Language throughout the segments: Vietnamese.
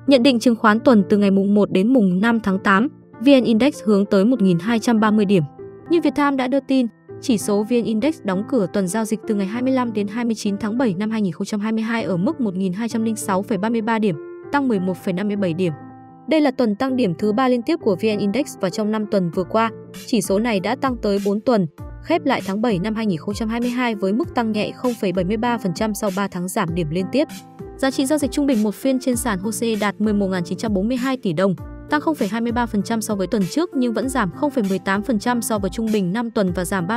Nhận định chứng khoán tuần từ ngày mùng 1 đến mùng 5 tháng 8, VN Index hướng tới 1.230 điểm. Như Vietnam đã đưa tin, chỉ số VN Index đóng cửa tuần giao dịch từ ngày 25 đến 29 tháng 7 năm 2022 ở mức 1.206,33 điểm, tăng 11,57 điểm. Đây là tuần tăng điểm thứ 3 liên tiếp của VN Index và trong 5 tuần vừa qua, chỉ số này đã tăng tới 4 tuần, khép lại tháng 7 năm 2022 với mức tăng nhẹ 0,73% sau 3 tháng giảm điểm liên tiếp. Giá trị giao dịch trung bình một phiên trên sàn HOSE đạt 11.942 tỷ đồng, tăng 0,23% so với tuần trước nhưng vẫn giảm 0,18% so với trung bình 5 tuần và giảm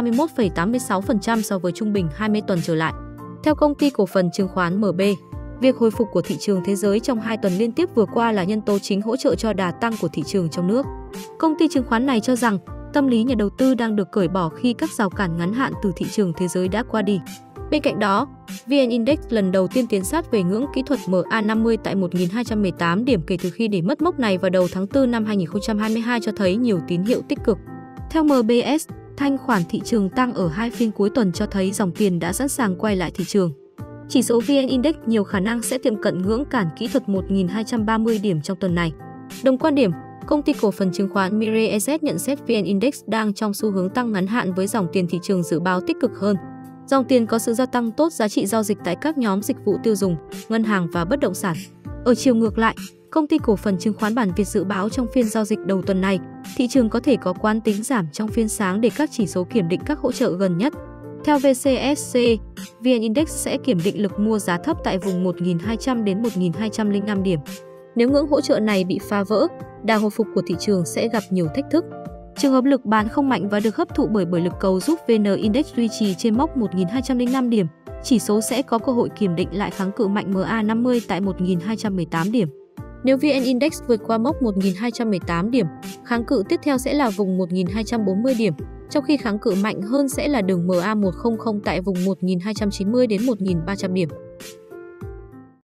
31,86% so với trung bình 20 tuần trở lại. Theo công ty cổ phần chứng khoán MB, việc hồi phục của thị trường thế giới trong 2 tuần liên tiếp vừa qua là nhân tố chính hỗ trợ cho đà tăng của thị trường trong nước. Công ty chứng khoán này cho rằng tâm lý nhà đầu tư đang được cởi bỏ khi các rào cản ngắn hạn từ thị trường thế giới đã qua đi. Bên cạnh đó, VN Index lần đầu tiên tiến sát về ngưỡng kỹ thuật MA50 tại 1.218 điểm kể từ khi để mất mốc này vào đầu tháng 4 năm 2022 cho thấy nhiều tín hiệu tích cực. Theo MBS, thanh khoản thị trường tăng ở 2 phiên cuối tuần cho thấy dòng tiền đã sẵn sàng quay lại thị trường. Chỉ số VN Index nhiều khả năng sẽ tiệm cận ngưỡng cản kỹ thuật 1.230 điểm trong tuần này. Đồng quan điểm, công ty cổ phần chứng khoán Mirae Asset nhận xét VN Index đang trong xu hướng tăng ngắn hạn với dòng tiền thị trường dự báo tích cực hơn. Dòng tiền có sự gia tăng tốt giá trị giao dịch tại các nhóm dịch vụ tiêu dùng, ngân hàng và bất động sản. Ở chiều ngược lại, công ty cổ phần chứng khoán Bản Việt dự báo trong phiên giao dịch đầu tuần này, thị trường có thể có quán tính giảm trong phiên sáng để các chỉ số kiểm định các hỗ trợ gần nhất. Theo VCSC, VN Index sẽ kiểm định lực mua giá thấp tại vùng 1.200 đến 1.205 điểm. Nếu ngưỡng hỗ trợ này bị phá vỡ, đà hồi phục của thị trường sẽ gặp nhiều thách thức. Trường hợp lực bán không mạnh và được hấp thụ bởi lực cầu giúp VN Index duy trì trên mốc 1.205 điểm, chỉ số sẽ có cơ hội kiểm định lại kháng cự mạnh MA50 tại 1.218 điểm. Nếu VN Index vượt qua mốc 1.218 điểm, kháng cự tiếp theo sẽ là vùng 1.240 điểm, trong khi kháng cự mạnh hơn sẽ là đường MA100 tại vùng 1.290 đến 1.300 điểm.